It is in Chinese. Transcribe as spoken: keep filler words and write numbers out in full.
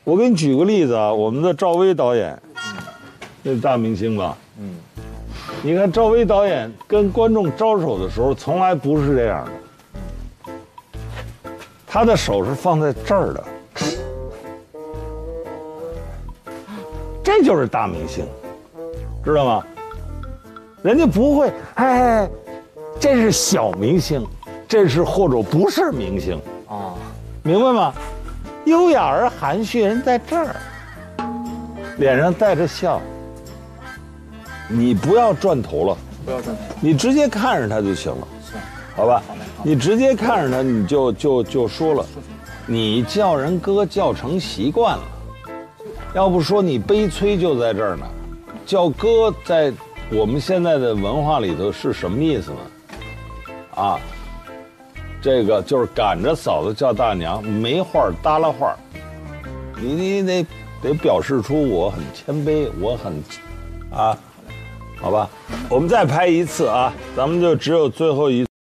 我给你举个例子啊，我们的赵薇导演，那是大明星吧？嗯，你看赵薇导演跟观众招手的时候，从来不是这样的，他的手是放在这儿的，这就是大明星，知道吗？人家不会，哎，这是小明星，这是或者不是明星啊，明白吗？优雅而含蓄，人在这儿，脸上带着笑。你不要转头了， 不要转头， 你直接看着他就行了， 是， 好吧？ 好嘞，好你直接看着他，你就就就说了，你叫人哥叫成习惯了，要不说你悲催就在这儿呢。叫哥在我们现在的文化里头是什么意思呢？啊，这个就是赶着嫂子叫大娘，没话搭拉话，你你得得表示出我很谦卑，我很，啊，好吧，我们再拍一次啊，咱们就只有最后一次。